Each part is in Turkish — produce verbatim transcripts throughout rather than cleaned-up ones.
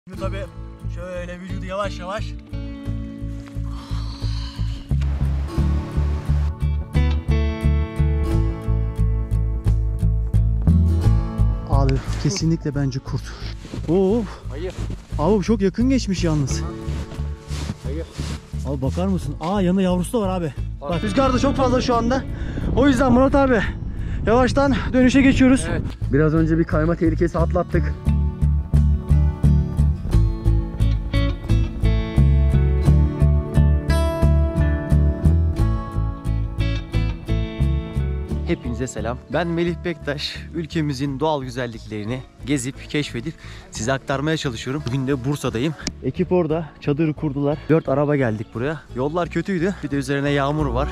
Şimdi tabii şöyle vücudu yavaş yavaş abi kesinlikle bence kurt. Oo. Hayır. Abi çok yakın geçmiş yalnız. Hayır. Abi bakar mısın? Aa yanında yavrusu da var abi. Bak rüzgar da çok fazla şu anda. O yüzden Murat abi yavaştan dönüşe geçiyoruz. Evet. Biraz önce bir kayma tehlikesi atlattık. Hepinize selam. Ben Melih Bektaş. Ülkemizin doğal güzelliklerini gezip, keşfedip size aktarmaya çalışıyorum. Bugün de Bursa'dayım. Ekip orada. Çadırı kurdular. Dört araba geldik buraya. Yollar kötüydü. Bir de üzerine yağmur var.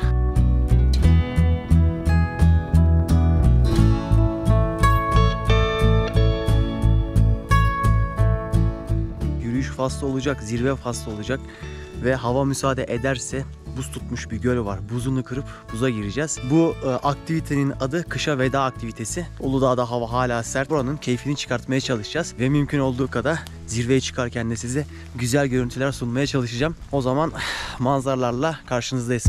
Yürüyüş faslı olacak, zirve faslı olacak ve hava müsaade ederse buz tutmuş bir göl var. Buzunu kırıp buza gireceğiz. Bu e, aktivitenin adı kışa veda aktivitesi. Uludağ'da hava hala sert. Buranın keyfini çıkartmaya çalışacağız ve mümkün olduğu kadar zirveye çıkarken de size güzel görüntüler sunmaya çalışacağım. O zaman manzaralarla karşınızdayız.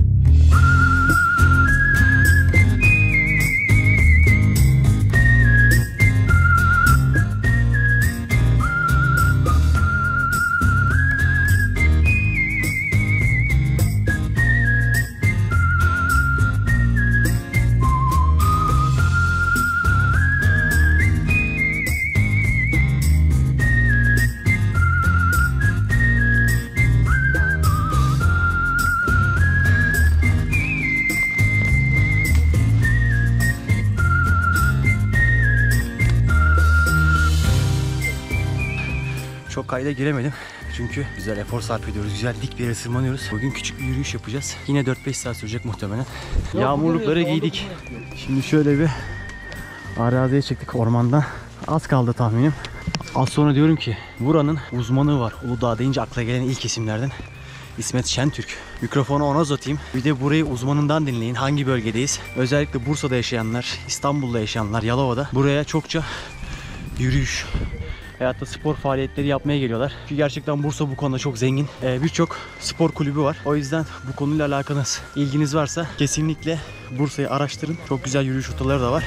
Çok kayda giremedim. Çünkü güzel efor sarf ediyoruz. Güzel dik bir yere tırmanıyoruz. Bugün küçük bir yürüyüş yapacağız. Yine dört beş saat sürecek muhtemelen. Yağmurlukları giydik. Şimdi şöyle bir araziye çıktık ormandan. Az kaldı tahminim. Az sonra diyorum ki buranın uzmanı var. Uludağ deyince akla gelen ilk isimlerden İsmet Şentürk. Mikrofonu ona uzatayım. Bir de burayı uzmanından dinleyin. Hangi bölgedeyiz? Özellikle Bursa'da yaşayanlar, İstanbul'da yaşayanlar, Yalova'da buraya çokça yürüyüş hayatta spor faaliyetleri yapmaya geliyorlar. Çünkü gerçekten Bursa bu konuda çok zengin. Ee, Birçok spor kulübü var. O yüzden bu konuyla alakanız, ilginiz varsa kesinlikle Bursa'yı araştırın. Çok güzel yürüyüş rotaları da var.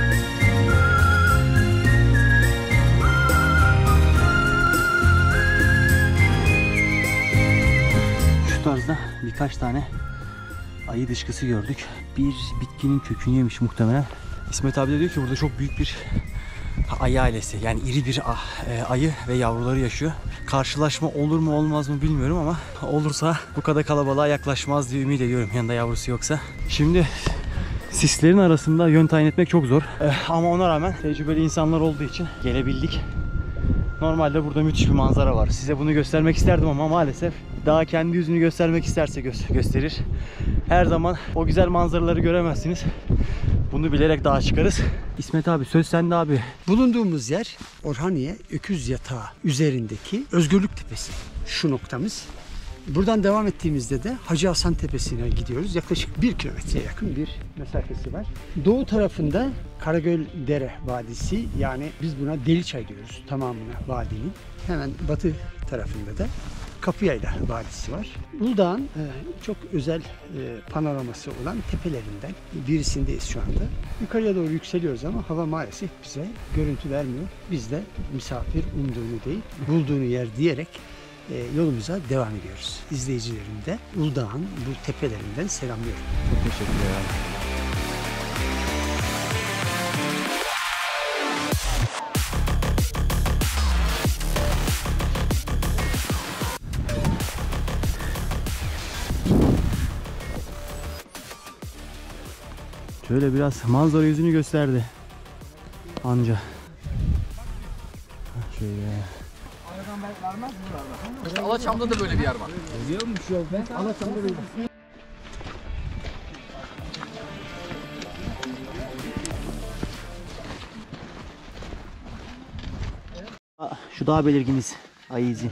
Şu tarzda birkaç tane ayı dışkısı gördük. Bir bitkinin kökünü yemiş muhtemelen. İsmet abi de diyor ki burada çok büyük bir ayı ailesi, yani iri bir ayı ve yavruları yaşıyor. Karşılaşma olur mu olmaz mı bilmiyorum ama olursa bu kadar kalabalığa yaklaşmaz diye ümit ediyorum, yanında yavrusu yoksa. Şimdi sislerin arasında yön tayin etmek çok zor ama ona rağmen tecrübeli insanlar olduğu için gelebildik. Normalde burada müthiş bir manzara var. Size bunu göstermek isterdim ama maalesef daha kendi yüzünü göstermek isterse gö gösterir. Her zaman o güzel manzaraları göremezsiniz. Bunu bilerek dağa çıkarız. İsmet abi söz sende abi. Bulunduğumuz yer Orhaniye Öküz Yatağı üzerindeki Özgürlük Tepesi. Şu noktamız. Buradan devam ettiğimizde de Hacı Hasan Tepesi'ne gidiyoruz. Yaklaşık bir kilometreye yakın bir mesafesi var. Doğu tarafında Karagöl Dere Vadisi, yani biz buna Deliçay diyoruz tamamına vadinin. Hemen batı tarafında da Kapıyayla Vadisi var. Uludağ'ın e, çok özel e, panoraması olan tepelerinden birisindeyiz şu anda. Yukarıya doğru yükseliyoruz ama hava maalesef bize görüntü vermiyor. Biz de misafir umduğunu değil, bulduğunu yer diyerek e, yolumuza devam ediyoruz. İzleyicilerim de Uludağ'ın bu tepelerinden selamlıyorum. Çok teşekkürler. Şöyle biraz manzara yüzünü gösterdi. Anca. Şöyle. İşte Alaçam'da da böyle bir yer var. Biliyormuş yol be. Alaçam'da böyle. Şu daha belirginiz. Ayı izi.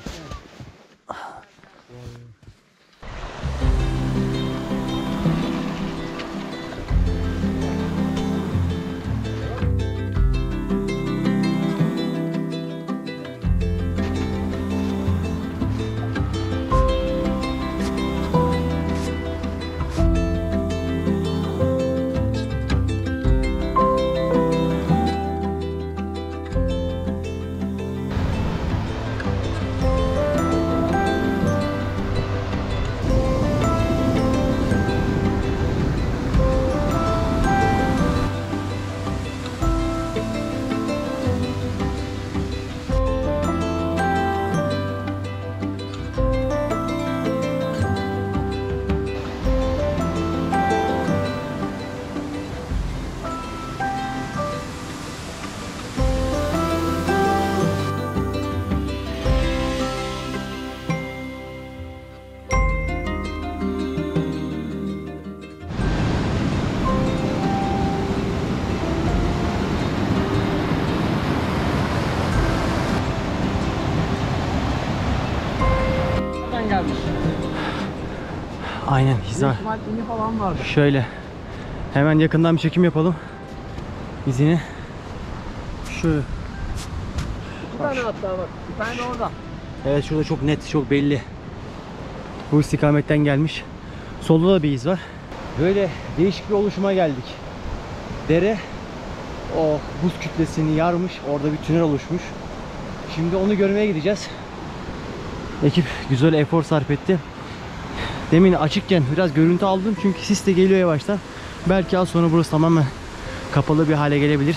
istikametten gelmiş. Aynen Büyük hizar. ihtimal ini falan vardı. Şöyle hemen yakından bir çekim yapalım. İzini. Şu. Bir tane hatta bak. Bir tane de orada. Evet şurada çok net, çok belli. Bu istikametten gelmiş. Solda da bir iz var. Böyle değişik bir oluşuma geldik. Dere o buz kütlesini yarmış. Orada bir tünel oluşmuş. Şimdi onu görmeye gideceğiz. Ekip güzel efor sarf etti. Demin açıkken biraz görüntü aldım çünkü sis de geliyor yavaştan. Belki az sonra burası tamamen kapalı bir hale gelebilir.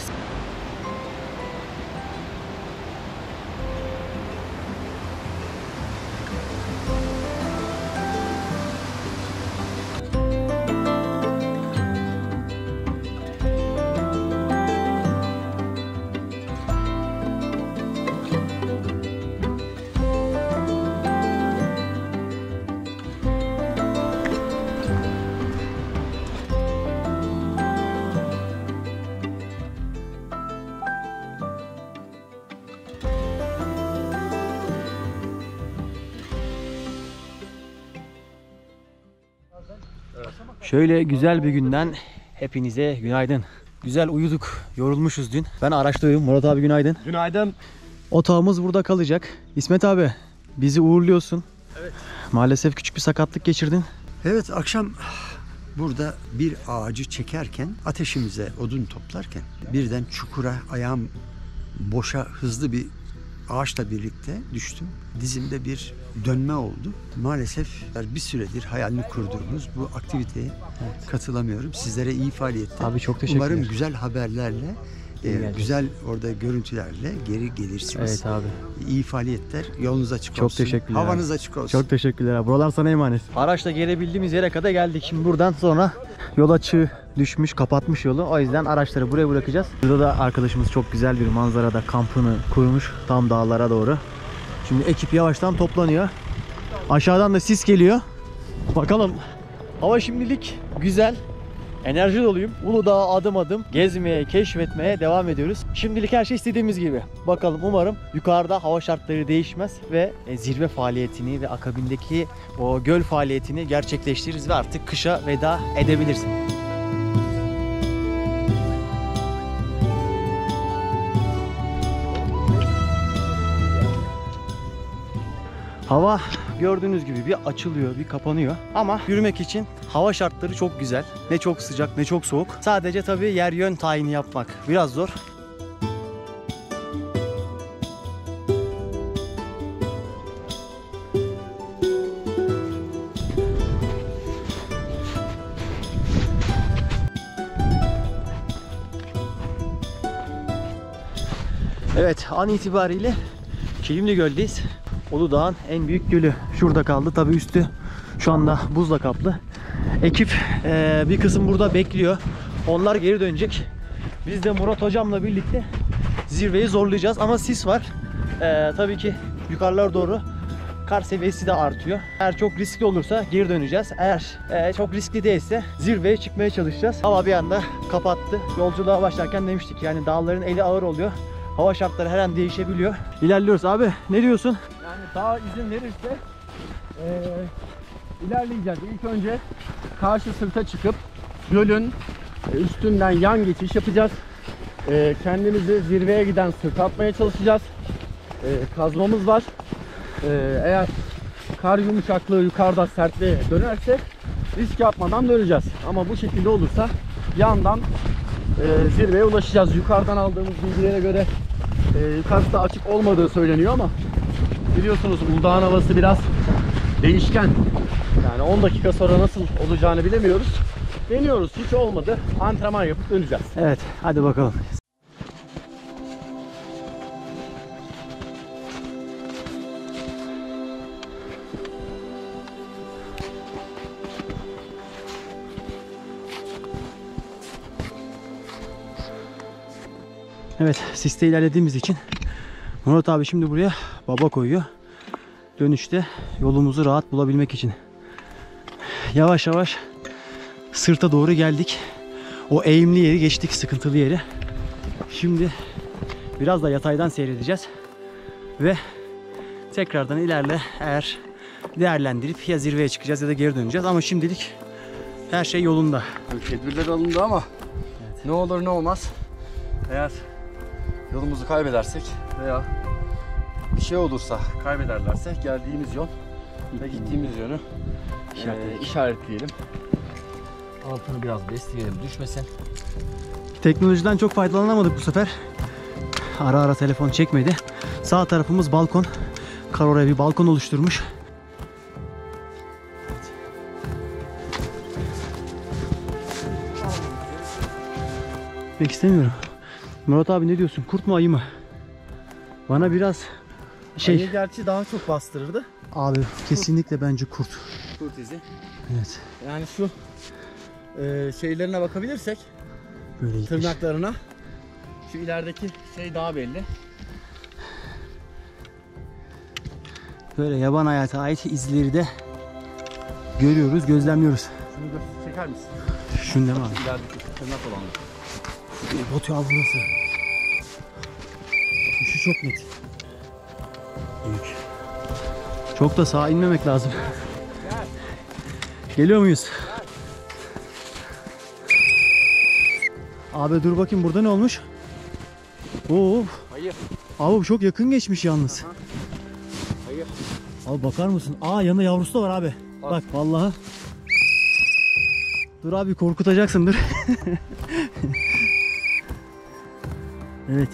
Şöyle güzel bir günden hepinize günaydın. Güzel uyuduk, yorulmuşuz dün. Ben araçtayım. Murat abi günaydın. Günaydın. Otağımız burada kalacak. İsmet abi bizi uğurluyorsun. Evet. Maalesef küçük bir sakatlık geçirdin. Evet, akşam burada bir ağacı çekerken, ateşimize odun toplarken birden çukura ayağım boşa hızlı bir ağaçla birlikte düştüm. Dizimde bir dönme oldu. Maalesef bir süredir hayalini kurduğumuz bu aktiviteye Evet. katılamıyorum. Sizlere iyi faaliyetler. Abi çok teşekkürler. Umarım güzel haberlerle, e, geleceğiz. güzel orada görüntülerle geri gelirsiniz. Evet abi. İyi faaliyetler. Yolunuz açık Çok olsun. teşekkürler Havanız açık olsun. Çok teşekkürler abi. Buralar sana emanet. Araçla gelebildiğimiz yere kadar geldik. Şimdi buradan sonra yol açığı düşmüş, kapatmış yolu. O yüzden araçları buraya bırakacağız. Burada da arkadaşımız çok güzel bir manzarada kampını kurmuş. Tam dağlara doğru. Şimdi ekip yavaştan toplanıyor. Aşağıdan da sis geliyor. Bakalım. Hava şimdilik güzel. Enerji doluyum. Uludağ'a adım adım gezmeye, keşfetmeye devam ediyoruz. Şimdilik her şey istediğimiz gibi. Bakalım, umarım yukarıda hava şartları değişmez ve zirve faaliyetini ve akabindeki o göl faaliyetini gerçekleştiririz ve artık kışa veda edebiliriz. Hava gördüğünüz gibi bir açılıyor, bir kapanıyor. Ama yürümek için hava şartları çok güzel. Ne çok sıcak, ne çok soğuk. Sadece tabii yer yön tayini yapmak biraz zor. Evet, an itibariyle Kilimli Göl'deyiz. Uludağ'ın en büyük gölü şurada kaldı. Tabii üstü şu anda buzla kaplı. Ekip e, bir kısım burada bekliyor. Onlar geri dönecek. Biz de Murat hocamla birlikte zirveyi zorlayacağız. Ama sis var. E, tabii ki yukarılara doğru kar seviyesi de artıyor. Eğer çok riskli olursa geri döneceğiz. Eğer e, çok riskli değilse zirveye çıkmaya çalışacağız. Hava bir anda kapattı. Yolculuğa başlarken demiştik yani dağların eli ağır oluyor. Hava şartları her an değişebiliyor. İlerliyoruz abi. Ne diyorsun? Yani daha izin verirse eee ilerleyeceğiz. İlk önce karşı sırta çıkıp gölün üstünden yan geçiş yapacağız. Eee, kendimizi zirveye giden sırta atmaya çalışacağız. Eee, kazmamız var. Eee, eğer kar yumuşaklığı yukarıda sertliğe dönerse risk yapmadan döneceğiz. Ama bu şekilde olursa yandan eee, zirveye ulaşacağız. Yukarıdan aldığımız bilgilere göre eee, yukarısı açık olmadığı söyleniyor ama biliyorsunuz Uludağ'ın havası biraz değişken. Yani on dakika sonra nasıl olacağını bilemiyoruz. Deniyoruz. Hiç olmadı. Antrenman yapıp döneceğiz. Evet, hadi bakalım. Evet, siste ilerlediğimiz için Murat abi şimdi buraya baba koyuyor. Dönüşte yolumuzu rahat bulabilmek için. Yavaş yavaş sırta doğru geldik. O eğimli yeri geçtik, sıkıntılı yeri. Şimdi biraz da yataydan seyredeceğiz. Ve tekrardan ilerle eğer değerlendirip ya zirveye çıkacağız ya da geri döneceğiz. Ama şimdilik her şey yolunda. Yani tedbirler alındı ama evet. Ne olur ne olmaz. Eğer yolumuzu kaybedersek veya bir şey olursa, kaybederlerse geldiğimiz yol ve gittiğimiz yönü e, işaretleyelim. Altını biraz besleyelim, düşmesin. Teknolojiden çok faydalanamadık bu sefer. Ara ara telefon çekmedi. Sağ tarafımız balkon. Kar oraya bir balkon oluşturmuş. Pek istemiyorum. Murat abi ne diyorsun? Kurt mu ayı mı? Bana biraz şey... Ayı gerçi daha çok bastırırdı. Abi kesinlikle bence kurt. Kurt izi. Evet. Yani şu e, şeylerine bakabilirsek, Böyle gitmiş. tırnaklarına, şu ilerideki şey daha belli. Böyle yaban hayata ait izleri de görüyoruz, gözlemliyoruz. Şunu gö- çeker misin? Şunu değil mi abi? İlerideki tırnak olanı. Botu al burası. Şu çok net. Büyük. Çok da sağa inmemek lazım. Geliyor muyuz? Abi dur bakayım burada ne olmuş? Oo. Hayır. Abi bu çok yakın geçmiş yalnız. Hayır. Abi bakar mısın? Aa yanında yavrusu da var abi. Bak. Bak. Vallahi. Dur abi korkutacaksın dur. Evet.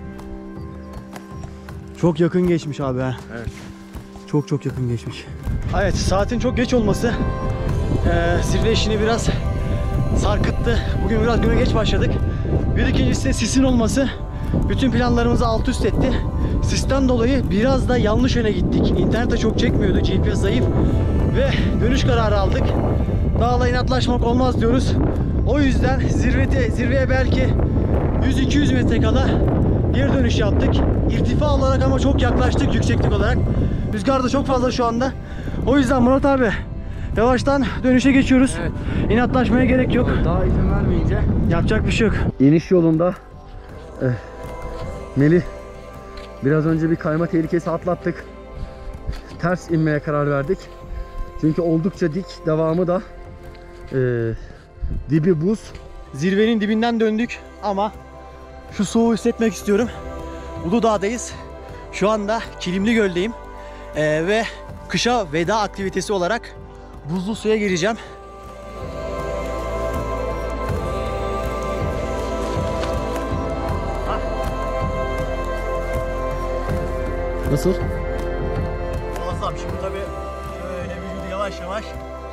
Çok yakın geçmiş abi ha. Evet. Çok çok yakın geçmiş. Evet, saatin çok geç olması e, zirve işini biraz sarkıttı. Bugün biraz güne geç başladık. Bir ikincisi de sisin olması bütün planlarımızı alt üst etti. Sisten dolayı biraz da yanlış yöne gittik. İnternet de çok çekmiyordu, G P S zayıf ve dönüş kararı aldık. Dağla inatlaşmak olmaz diyoruz. O yüzden zirvete, zirveye belki yüz iki yüz metre kala geri dönüş yaptık. İrtifa olarak ama çok yaklaştık yükseklik olarak. Rüzgar da çok fazla şu anda. O yüzden Murat abi yavaştan dönüşe geçiyoruz. Evet. İnatlaşmaya gerek yok. Daha izin vermeyince Yapacak bir şey yok. İniş yolunda eh, Melih biraz önce bir kayma tehlikesi atlattık. Ters inmeye karar verdik. Çünkü oldukça dik, devamı da eh, dibi buz. Zirvenin dibinden döndük ama şu soğuğu hissetmek istiyorum. Uludağ'dayız. Şu anda Kilimli Göl'deyim. Ee, ve kışa veda aktivitesi olarak buzlu suya gireceğim. Nasıl? Muazzam. Şimdi tabii şöyle vücudu yavaş yavaş.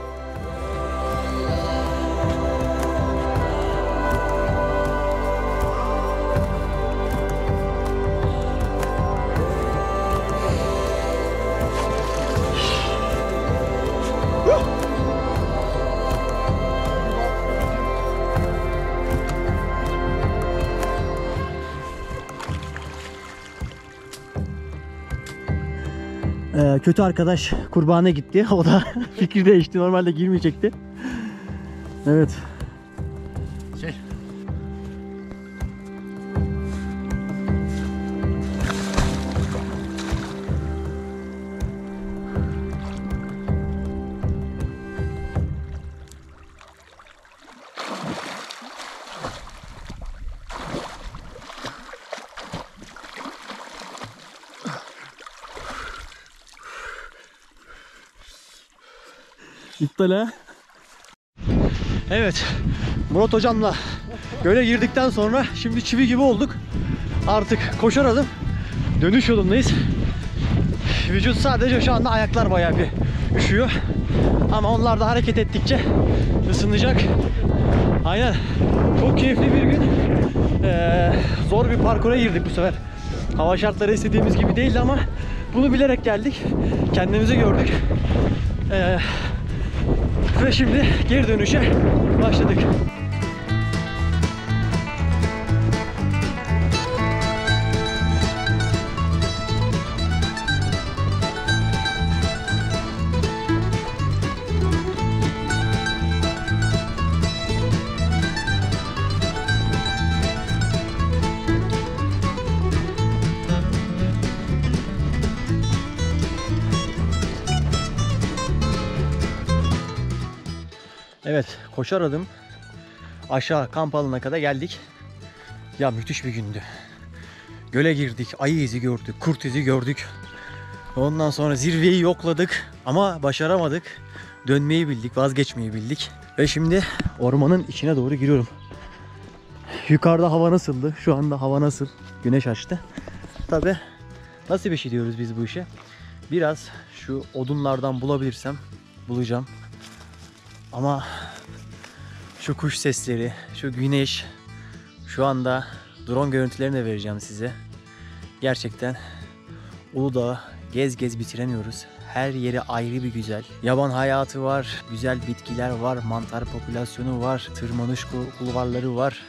Ee, kötü arkadaş kurbana gitti. O da fikri değişti. Normalde girmeyecekti. Evet. Şey. İptal ha. Evet. Murat hocamla göle girdikten sonra şimdi çivi gibi olduk. Artık koşar adım dönüş yolundayız. Vücut sadece şu anda ayaklar bayağı bir üşüyor. Ama onlar da hareket ettikçe ısınacak. Aynen. Çok keyifli bir gün. Ee, zor bir parkura girdik bu sefer. Hava şartları istediğimiz gibi değildi ama bunu bilerek geldik. Kendimizi gördük. Ee, Ve şimdi geri dönüşe başladık. Evet, koşar adım aşağı kamp alanına kadar geldik. Ya müthiş bir gündü. Göle girdik, ayı izi gördük, kurt izi gördük. Ondan sonra zirveyi yokladık ama başaramadık. Dönmeyi bildik, vazgeçmeyi bildik. Ve şimdi ormanın içine doğru giriyorum. Yukarıda hava nasıldı? Şu anda hava nasıl? Güneş açtı. Tabi nasıl bir şey diyoruz biz bu işe? Biraz şu odunlardan bulabilirsem bulacağım. Ama şu kuş sesleri, şu güneş, şu anda drone görüntülerini de vereceğim size. Gerçekten Uludağ'ı gez gez bitiremiyoruz. Her yeri ayrı bir güzel. Yaban hayatı var, güzel bitkiler var, mantar popülasyonu var, tırmanış kulvarları var.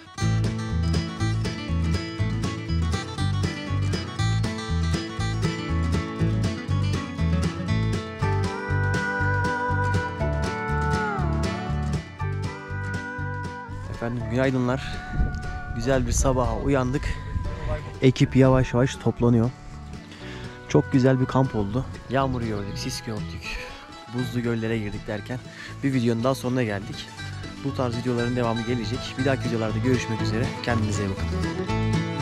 Efendim günaydınlar. Güzel bir sabaha uyandık. Ekip yavaş yavaş toplanıyor. Çok güzel bir kamp oldu. Yağmur gördük, sis gördük, buzlu göllere girdik derken bir videonun daha sonuna geldik. Bu tarz videoların devamı gelecek. Bir dahaki videolarda görüşmek üzere. Kendinize iyi bakın.